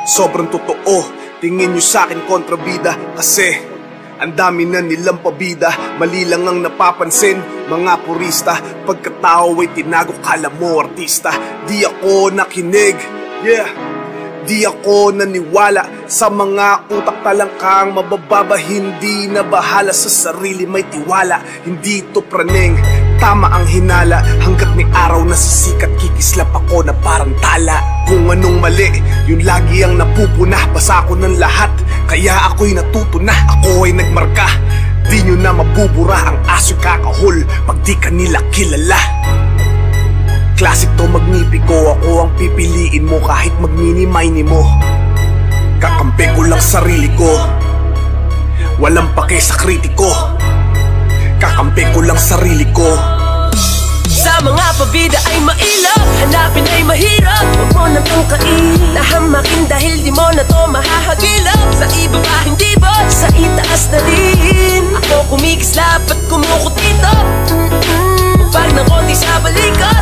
sobrang totoo. Tingin nyo sa'kin kontrabida, kasi ang dami na nilang pabida. Mali lang ang napapansin, mga purista. Pagkatao ay tinago, kala mo artista. Di ako nakinig, di ako naniwala sa mga utak talangkang mabababa. Hindi na bahala sa sarili, may tiwala. Hindi to praning, tama ang hinala. Hanggat may araw na sisikat, kikislap ako na parang tala. Kung anong mali, yun lagi ang napupuna. Basa ko ng lahat, kaya ako'y natuto na. Ako ay nagmarka, di nyo na mabubura. Ang aso'y kakahol pag di ka nila kilala. Classic to Magnifico, ako ang pipiliin mo kahit magmini-mini mo. Kakampi ko lang sarili ko, walang pake sa kritiko. Kakampi ko lang sarili ko. Sa mga pabida ay mailap, hanapin ay mahirap. Huwag mo nang tangkain, nahamakin dahil di mo na to mahahagilap. Sa ibaba hindi ba, sa itaas na din. Ako kumikislap at kumukutito, pag ng konti sa balikat.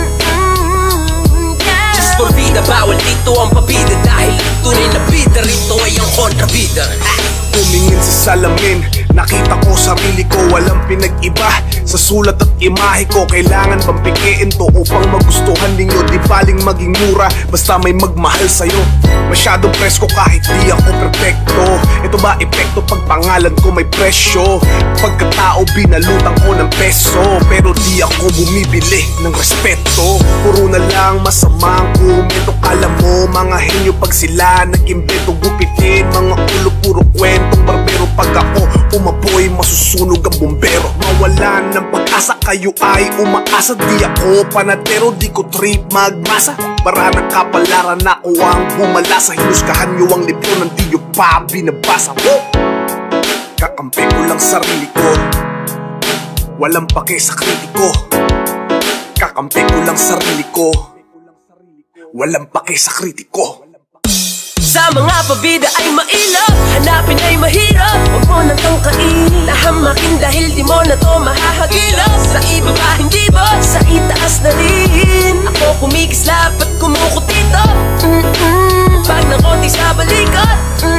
Just for vida, bawal dito ang pabida. Dahil tunay na bida, rito ay ang kontrabida. Tumingin sa salamin, nakita ko sarili ko, walang pinag-iba. Sa sulat at imahe ko, kailangan bang pikiin to upang magustuhan ninyo? Di baling maging mura, basta may magmahal sa'yo. Masyadong presko kahit di ako perfecto. Ito ba epekto pag pangalan ko may presyo? Pagkatao binalutan ko ng peso, pero di ako bumibili ng respeto. Puro na lang masamang komento, kala mo mga henyo pag sila nag-imbento. Gupitin mga ulo, puro kwentong barbero. Pag ako umapoy, masusunog ang bumbero. Mawalan ng pag-asa, kayo ay umaasa. Di ako panatero, di ko trip magmasa. Para ng kapalaran ako ang bumalasa. Hinusgahan nyo ang libro ng di nyo pa binabasa. Kakampi ko lang sarili ko, walang pake sa kritiko. Kakampi ko lang sarili ko, walang pake sa kritiko. Sa mga pabida ay mailap, hanapin ay mahirap. Huwag mo nang tangkain, nahamakin dahil di mo na to mahahagilap. Sa ibaba hindi ba, sa itaas na din. Ako kumikislap at kumukutito, pag ng konti sa balikat.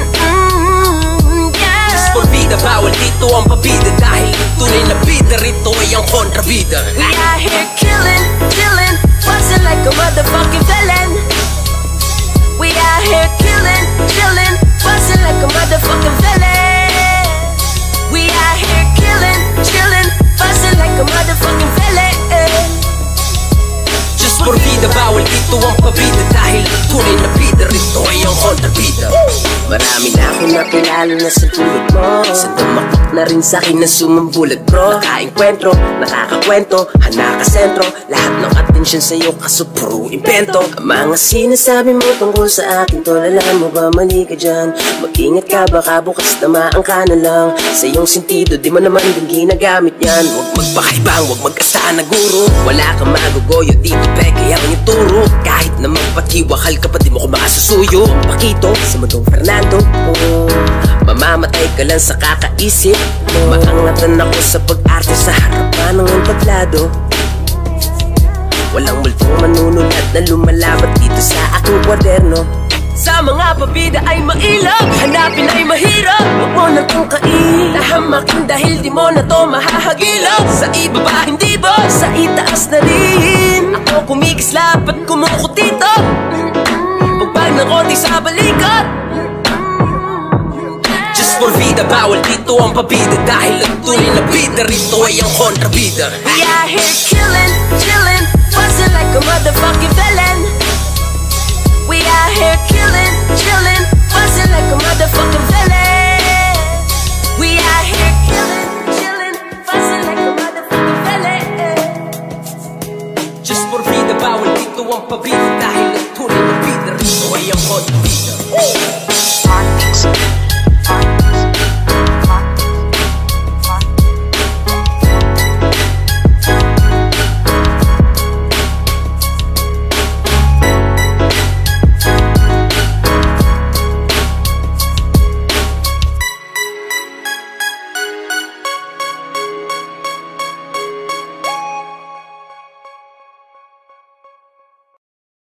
Just for vida, bawal dito ang pabida. Dahil tunay na bida, rito ay ang kontrabida. We out here killing, chilling, bustin' like a motherfucking villain. We out here killing, chilling, bustin' like a motherfucking villain. We out here killing, chilling, bustin' like a motherfucking villain. Just for vida, bawal dito ang pabida. Dahil tunay na bida, rito ay ang kontrabida. Marami na akong nakilala na sa tulad mo. Sa tumakbak na rin sa'kin na sumambulat bro. Nakaenkwentro, nakakakwento, hanakasentro. Lahat ng atensyon sa'yo kaso puro impento. Ang mga sinasabi mo tungkol sa akin, tol, alam mo ba mali ka dyan? Mag-ingat ka, baka bukas tamaan ka na lang. Sa iyong sentido, di mo naman din ginagamit yan. Huwag magpakaibang, huwag mag-asahan na guro. Wala kang magugoyo dito, peke ang ituro. Kahit na magpatiwakal ka pa, di mo ko makasusuyo. Pakito sa mundong Fernando, mamamatay ka lang sa kakaisip mo. Maangatan ako sa pag-arte sa harapan ng entablado. Walang multong manunulat na lumalabat dito sa aking kwaderno. Sa mga pabida ay mailap, hanapin ay mahirap. Huwag mo nang tangkain, nahamakin dahil di mo na to mahahagilap. Sa ibaba hindi ba, sa itaas na din. Ako kumikislap at kumukutito, pagpag ng konti sa balikat. Just for vida, bawal dito ang pabida. Dahil ang tunay na bida, rito ay ang kontrabida. We out here killing, chilling, bustin' like a motherfucking villain. We out here killing, chilling, bustin' like a motherfucking villain. We out here killing, chilling, bustin' like a motherfucking villain. Just for vida, bawal dito ang pabida.